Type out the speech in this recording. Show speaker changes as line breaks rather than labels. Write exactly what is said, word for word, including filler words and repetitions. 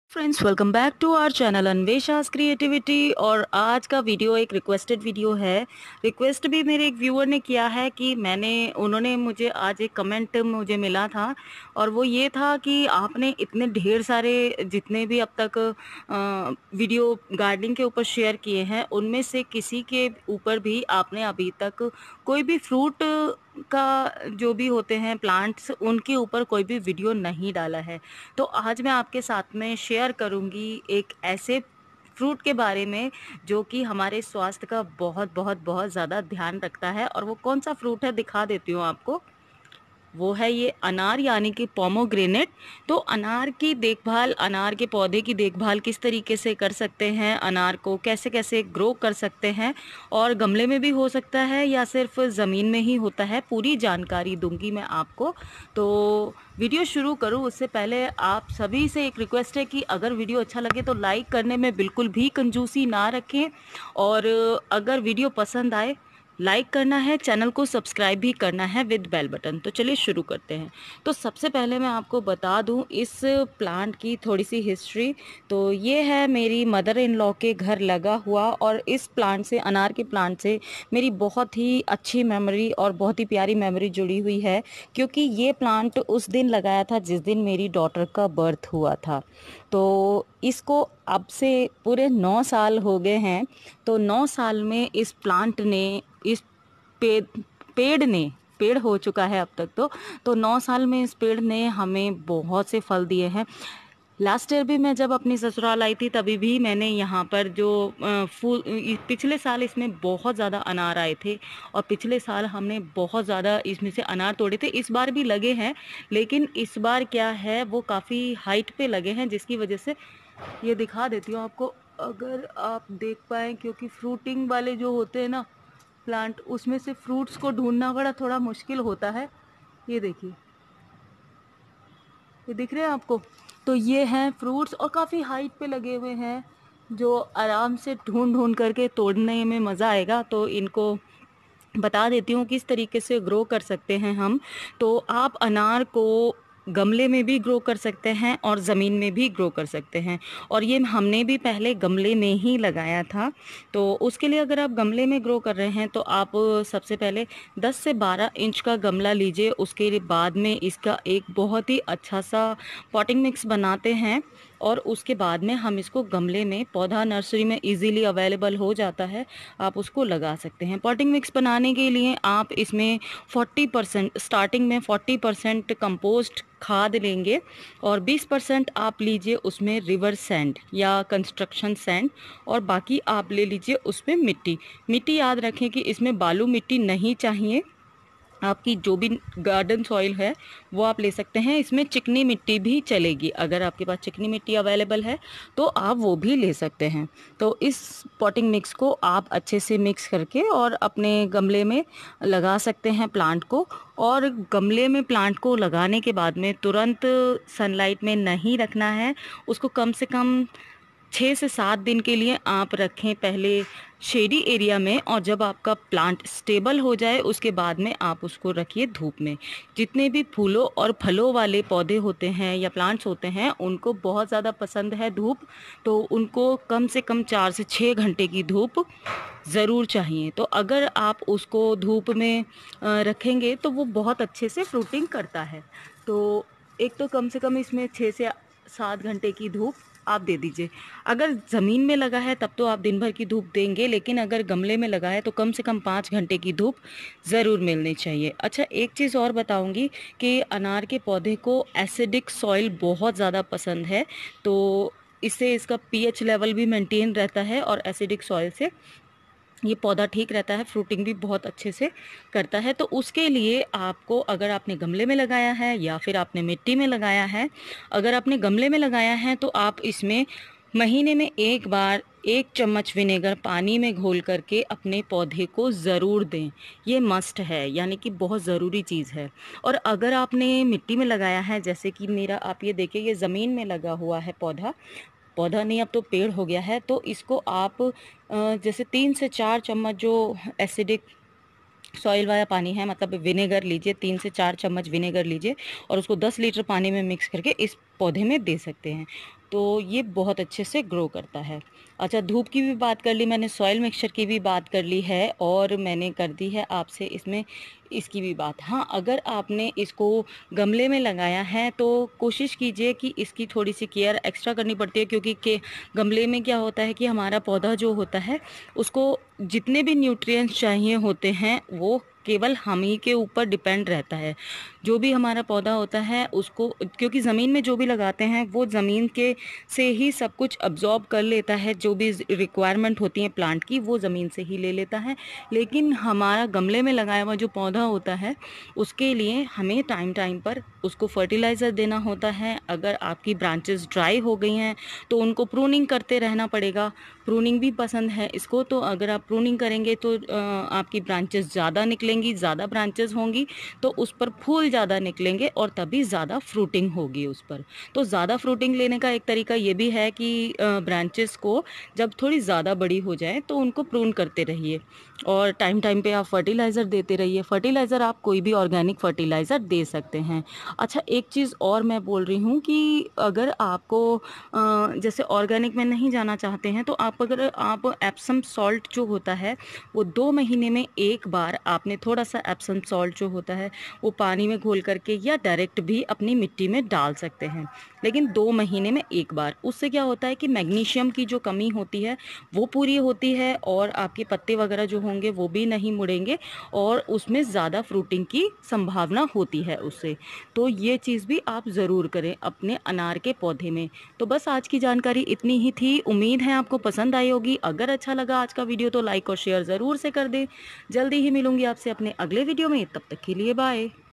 Friends, welcome back to our channel Anvesha's creativity. और आज का वीडियो एक रिक्वेस्टेड वीडियो है। रिक्वेस्ट भी मेरे एक व्यूअर ने किया है कि मैंने उन्होंने मुझे आज एक कमेंट मुझे मिला था, और वो ये था कि आपने इतने ढेर सारे जितने भी अब तक अ, वीडियो गार्डनिंग के ऊपर शेयर किए हैं, उनमें से किसी के ऊपर भी आपने अभी तक कोई भी फ्रूट का जो भी होते हैं प्लांट्स, उनके ऊपर कोई भी वीडियो नहीं डाला है। तो आज मैं आपके साथ में शेयर करूंगी एक ऐसे फ्रूट के बारे में जो कि हमारे स्वास्थ्य का बहुत बहुत बहुत ज़्यादा ध्यान रखता है। और वो कौन सा फ्रूट है दिखा देती हूँ आपको। वो है ये अनार, यानी कि पोमोग्रेनेट। तो अनार की देखभाल, अनार के पौधे की देखभाल किस तरीके से कर सकते हैं, अनार को कैसे कैसे ग्रो कर सकते हैं, और गमले में भी हो सकता है या सिर्फ ज़मीन में ही होता है, पूरी जानकारी दूंगी मैं आपको। तो वीडियो शुरू करूँ उससे पहले आप सभी से एक रिक्वेस्ट है कि अगर वीडियो अच्छा लगे तो लाइक करने में बिल्कुल भी कंजूसी ना रखें, और अगर वीडियो पसंद आए लाइक करना है, चैनल को सब्सक्राइब भी करना है विद बेल बटन। तो चलिए शुरू करते हैं। तो सबसे पहले मैं आपको बता दूं इस प्लांट की थोड़ी सी हिस्ट्री। तो ये है मेरी मदर इन लॉ के घर लगा हुआ, और इस प्लांट से, अनार के प्लांट से मेरी बहुत ही अच्छी मेमोरी और बहुत ही प्यारी मेमोरी जुड़ी हुई है, क्योंकि ये प्लांट उस दिन लगाया था जिस दिन मेरी डॉटर का बर्थ हुआ था। तो इसको अब से पूरे नौ साल हो गए हैं। तो नौ साल में इस प्लांट ने, इस पेड़ पेड़ ने, पेड़ हो चुका है अब तक। तो तो नौ साल में इस पेड़ ने हमें बहुत से फल दिए हैं। लास्ट ईयर भी मैं जब अपनी ससुराल आई थी तभी भी मैंने यहाँ पर जो अ, फूल, पिछले साल इसमें बहुत ज़्यादा अनार आए थे, और पिछले साल हमने बहुत ज़्यादा इसमें से अनार तोड़े थे। इस बार भी लगे हैं, लेकिन इस बार क्या है, वो काफ़ी हाइट पे लगे हैं, जिसकी वजह से ये दिखा देती हूँ आपको, अगर आप देख पाएँ, क्योंकि फ्रूटिंग वाले जो होते हैं ना प्लांट, उसमें से फ्रूट्स को ढूंढना बड़ा थोड़ा मुश्किल होता है। ये देखिए, ये दिख रहे हैं आपको। तो ये हैं फ्रूट्स, और काफ़ी हाइट पे लगे हुए हैं, जो आराम से ढूंढ ढूंढ करके तोड़ने में मज़ा आएगा। तो इनको बता देती हूँ किस तरीके से ग्रो कर सकते हैं हम। तो आप अनार को गमले में भी ग्रो कर सकते हैं और ज़मीन में भी ग्रो कर सकते हैं, और ये हमने भी पहले गमले में ही लगाया था। तो उसके लिए अगर आप गमले में ग्रो कर रहे हैं तो आप सबसे पहले दस से बारह इंच का गमला लीजिए। उसके बाद में इसका एक बहुत ही अच्छा सा पॉटिंग मिक्स बनाते हैं, और उसके बाद में हम इसको गमले में, पौधा नर्सरी में इजीली अवेलेबल हो जाता है, आप उसको लगा सकते हैं। पॉटिंग मिक्स बनाने के लिए आप इसमें चालीस परसेंट, स्टार्टिंग में चालीस परसेंट कंपोस्ट खाद लेंगे, और बीस परसेंट आप लीजिए उसमें रिवर सैंड या कंस्ट्रक्शन सैंड, और बाकी आप ले लीजिए उसमें मिट्टी। मिट्टी याद रखें कि इसमें बालू मिट्टी नहीं चाहिए, आपकी जो भी गार्डन सॉइल है वो आप ले सकते हैं। इसमें चिकनी मिट्टी भी चलेगी, अगर आपके पास चिकनी मिट्टी अवेलेबल है तो आप वो भी ले सकते हैं। तो इस पॉटिंग मिक्स को आप अच्छे से मिक्स करके और अपने गमले में लगा सकते हैं प्लांट को। और गमले में प्लांट को लगाने के बाद में तुरंत सनलाइट में नहीं रखना है, उसको कम से कम छः से सात दिन के लिए आप रखें पहले शेडी एरिया में, और जब आपका प्लांट स्टेबल हो जाए उसके बाद में आप उसको रखिए धूप में। जितने भी फूलों और फलों वाले पौधे होते हैं या प्लांट्स होते हैं, उनको बहुत ज़्यादा पसंद है धूप, तो उनको कम से कम चार से छः घंटे की धूप ज़रूर चाहिए। तो अगर आप उसको धूप में रखेंगे तो वो बहुत अच्छे से फ्रूटिंग करता है। तो एक तो कम से कम इसमें छः से सात घंटे की धूप आप दे दीजिए। अगर ज़मीन में लगा है तब तो आप दिन भर की धूप देंगे, लेकिन अगर गमले में लगा है तो कम से कम पाँच घंटे की धूप ज़रूर मिलनी चाहिए। अच्छा, एक चीज़ और बताऊंगी कि अनार के पौधे को एसिडिक सॉइल बहुत ज़्यादा पसंद है, तो इससे इसका पीएच लेवल भी मेंटेन रहता है, और एसिडिक सॉइल से ये पौधा ठीक रहता है, फ्रूटिंग भी बहुत अच्छे से करता है। तो उसके लिए आपको, अगर आपने गमले में लगाया है या फिर आपने मिट्टी में लगाया है, अगर आपने गमले में लगाया है तो आप इसमें महीने में एक बार एक चम्मच विनेगर पानी में घोल करके अपने पौधे को ज़रूर दें। ये मस्ट है, यानी कि बहुत ज़रूरी चीज़ है। और अगर आपने मिट्टी में लगाया है, जैसे कि मेरा आप ये देखिए, ये ज़मीन में लगा हुआ है पौधा, पौधा नहीं अब तो पेड़ हो गया है, तो इसको आप अ, जैसे तीन से चार चम्मच जो एसिडिक सॉइल वाला पानी है, मतलब विनेगर लीजिए, तीन से चार चम्मच विनेगर लीजिए और उसको दस लीटर पानी में मिक्स करके इस पौधे में दे सकते हैं। तो ये बहुत अच्छे से ग्रो करता है। अच्छा, धूप की भी बात कर ली मैंने, सॉइल मिक्सचर की भी बात कर ली है, और मैंने कर दी है आपसे इसमें इसकी भी बात। हाँ, अगर आपने इसको गमले में लगाया है तो कोशिश कीजिए कि इसकी थोड़ी सी केयर एक्स्ट्रा करनी पड़ती है, क्योंकि के गमले में क्या होता है कि हमारा पौधा जो होता है उसको जितने भी न्यूट्रिएंट्स चाहिए होते हैं वो केवल हम ही के ऊपर डिपेंड रहता है। जो भी हमारा पौधा होता है उसको, क्योंकि ज़मीन में जो भी लगाते हैं वो ज़मीन के से ही सब कुछ अब्जॉर्ब कर लेता है, जो भी रिक्वायरमेंट होती है प्लांट की वो ज़मीन से ही ले लेता है। लेकिन हमारा गमले में लगाया हुआ जो पौधा होता है उसके लिए हमें टाइम टाइम पर उसको फर्टिलाइज़र देना होता है। अगर आपकी ब्रांचेस ड्राई हो गई हैं तो उनको प्रूनिंग करते रहना पड़ेगा। प्रूनिंग भी पसंद है इसको, तो अगर आप प्रूनिंग करेंगे तो आपकी ब्रांचेस ज़्यादा निकलेंगी, ज़्यादा ब्रांचेस होंगी तो उस पर फूल ज़्यादा निकलेंगे और तभी ज़्यादा फ्रूटिंग होगी उस पर। तो ज़्यादा फ्रूटिंग लेने का एक तरीका ये भी है कि ब्रांचेस को जब थोड़ी ज़्यादा बड़ी हो जाए तो उनको प्रून करते रहिए, और टाइम टाइम पे आप फर्टिलाइज़र देते रहिए। फर्टिलाइज़र आप कोई भी ऑर्गेनिक फर्टिलाइज़र दे सकते हैं। अच्छा, एक चीज़ और मैं बोल रही हूँ कि अगर आपको जैसे ऑर्गेनिक में नहीं जाना चाहते हैं तो आप अगर आप एप्सम सॉल्ट जो होता है वो दो महीने में एक बार आपने थोड़ा सा एप्सम सॉल्ट जो होता है वो पानी में घोल करके या डायरेक्ट भी अपनी मिट्टी में डाल सकते हैं, लेकिन दो महीने में एक बार। उससे क्या होता है कि मैग्नीशियम की जो कमी होती है वो पूरी होती है, और आपके पत्ते वगैरह जो होंगे वो भी नहीं मुड़ेंगे, और उसमें ज़्यादा फ्रूटिंग की संभावना होती है उससे। तो ये चीज़ भी आप ज़रूर करें अपने अनार के पौधे में। तो बस आज की जानकारी इतनी ही थी, उम्मीद है आपको पसंद आई होगी। अगर अच्छा लगा आज का वीडियो तो लाइक और शेयर ज़रूर से कर दें। जल्दी ही मिलूंगी आपसे अपने अगले वीडियो में, तब तक के लिए बाय।